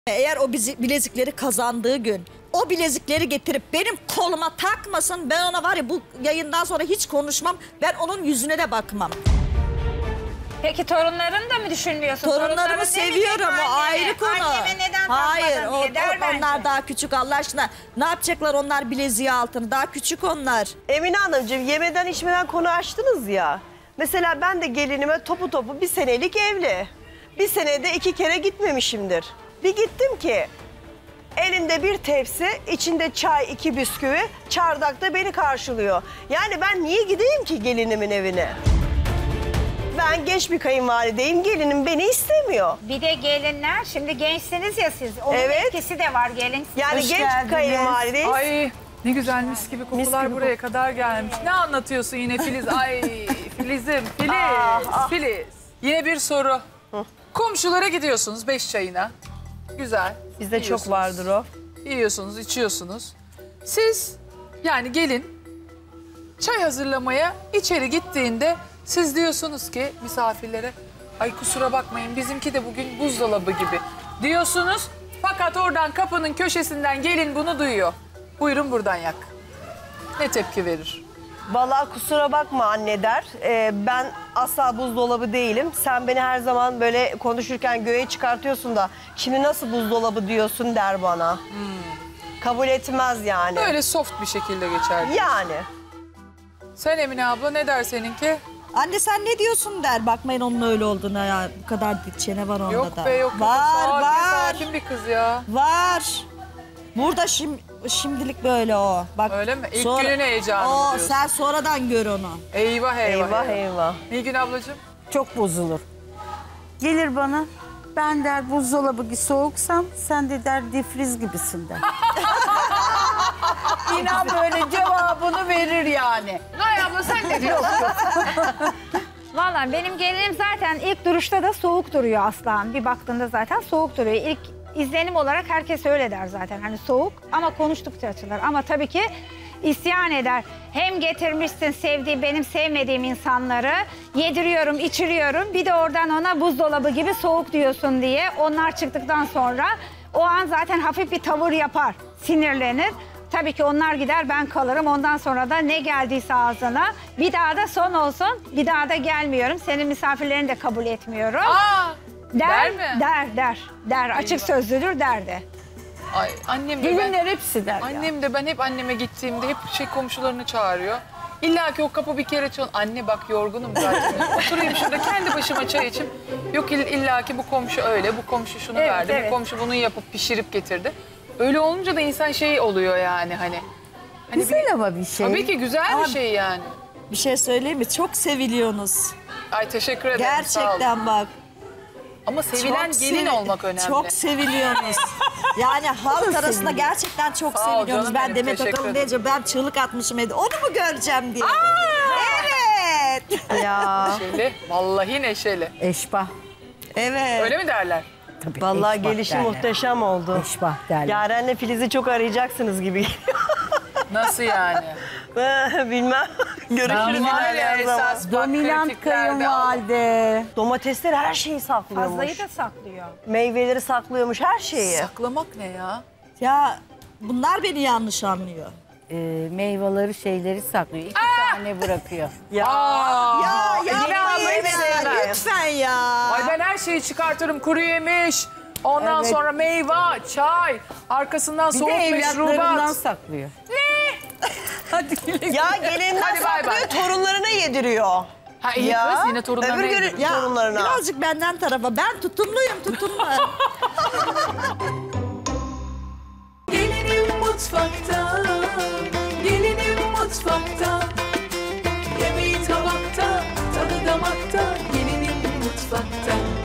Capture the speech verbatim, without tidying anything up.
Eğer o bilezikleri kazandığı gün o bilezikleri getirip benim koluma takmasın, ben ona var ya bu yayından sonra hiç konuşmam, ben onun yüzüne de bakmam. Peki torunların da mı düşünmüyorsun? Torunlarımı seviyorum, o ayrı konu. Anneme neden Hayır, o, diye der o, onlar bence. daha küçük Allah aşkına. Ne yapacaklar onlar bileziği altını, daha küçük onlar. Emine Hanımcığım, yemeden içmeden konu açtınız ya. Mesela ben de gelinime topu topu bir senelik evli. Bir senede iki kere gitmemişimdir. Bir gittim ki elinde bir tepsi, içinde çay, iki bisküvi, çardakta beni karşılıyor. Yani ben niye gideyim ki gelinimin evine? Ben genç bir kayınvalideyim, gelinim beni istemiyor. Bir de gelinler, şimdi gençsiniz ya siz. Onun Evet. etkisi de var gelin. Yani Hoş genç geldiniz. kayınvalideyiz. Ay ne güzel mis gibi kokular gibi buraya kadar gelmiş. Ne anlatıyorsun yine Filiz? Ay Filiz'im, Filiz, Ah, ah. Filiz. Yine bir soru. Komşulara gidiyorsunuz beş çayına. Güzel. Bizde çok yiyorsunuz. vardır o. Yiyorsunuz, içiyorsunuz. Siz yani gelin çay hazırlamaya içeri gittiğinde siz diyorsunuz ki misafirlere ay kusura bakmayın bizimki de bugün buzdolabı gibi diyorsunuz. Fakat oradan kapının köşesinden gelin bunu duyuyor. Buyurun buradan yak. Ne tepki verir? Vallahi kusura bakma anne der. Ee, ben asla buzdolabı değilim. Sen beni her zaman böyle konuşurken göğe çıkartıyorsun da şimdi nasıl buzdolabı diyorsun der bana. Hmm. Kabul etmez yani. Böyle soft bir şekilde geçer. Yani. Sen Emine abla ne der seninki? Anne sen ne diyorsun der, bakmayın onun öyle olduğuna ya, bu kadar çene var onda Yok da. be yok. Var sakin, var. Sakin bir kız ya. Var. Burada şim, şimdilik böyle o. Bak, Öyle mi? İlk günün heyecanı mı O diyorsun? sen sonradan gör onu. Eyvah eyvah. Eyvah eyvah. Nilgün ablacığım. Çok bozulur. Gelir bana, ben der buzdolabı soğuksam, sen de der difriz gibisin der. İnan böyle cevabını verir yani. Nay abla sen ne diyorsun? Vallahi benim gelinim zaten ilk duruşta da soğuk duruyor aslan. Bir baktığında zaten soğuk duruyor. İlk izlenim olarak herkes öyle der zaten. Hani soğuk ama konuştukça açılır. Ama tabii ki isyan eder. Hem getirmişsin sevdiği, benim sevmediğim insanları yediriyorum, içiriyorum. Bir de oradan ona buzdolabı gibi soğuk diyorsun diye. Onlar çıktıktan sonra o an zaten hafif bir tavır yapar, sinirlenir. Tabii ki onlar gider, ben kalırım. Ondan sonra da ne geldiyse ağzına. Bir daha da son olsun, bir daha da gelmiyorum. Senin misafirlerini de kabul etmiyorum. Aa, der, der mi? Der, der, der. Açık sözlüdür, der de. Ay annem de ben, Gelinler hepsi der ya. annem de ben hep anneme gittiğimde hep şey komşularını çağırıyor. İlla ki o kapı bir kere çal. Anne bak yorgunum zaten. Oturayım şurada kendi başıma çay içip. Yok illa ki bu komşu öyle, bu komşu şunu Evet, verdi, evet. bu komşu bunu yapıp pişirip getirdi. Öyle olunca da insan şey oluyor yani hani. hani Güzel bir, ama bir şey. Tabii ki güzel Ama- bir şey yani. Bir şey söyleyeyim mi? Çok seviliyorsunuz. Ay teşekkür ederim. sağ olun. Gerçekten bak. Ama sevilen Çok gelin sevi- olmak önemli. Çok seviliyorsunuz. Yani halk arasında gerçekten çok Sağ ol seviliyorsunuz. canım Ben benim, Demet teşekkür Akalın ederim. deyince ben çığlık atmışım evde. Onu mu göreceğim diye. Evet. Ya. Neşeli, vallahi neşeli. Eşbah. Evet. Öyle mi derler? Tabii, Vallahi eşbah gelişi derler. muhteşem oldu. Eşbah derler. Yaren'le Filiz'i çok arayacaksınız gibi. Nasıl yani? Bilmem. Görüşürüz Ben var ya ilerleyen zaman. esas bak Dominant kritiklerde kayınvalide. Domatesler her şeyi saklıyormuş. Fazlayı da saklıyor. Meyveleri saklıyormuş, her şeyi. Saklamak ne ya? Ya bunlar beni yanlış anlıyor. Ee, meyveleri şeyleri saklıyor. İki tane bırakıyor. Ya. Aa, Ya Emine yapmayın ablayı ya, sevmem. lütfen ya. Ay ben her şeyi çıkartırım. Kuru yemiş, ondan Evet. sonra meyve, çay, arkasından Bir soğuk de evlatlarından meşrubat. saklıyor. Ya gelinler Hadi bay bay. saklıyor, torunlarına yediriyor. Ha iyi Ya. kız yine torunlarına Öbür yediriyor. gün Ya torunlarına. birazcık benden tarafa. Ben tutumluyum, tutumlu. Gelinim mutfakta, gelinim mutfakta.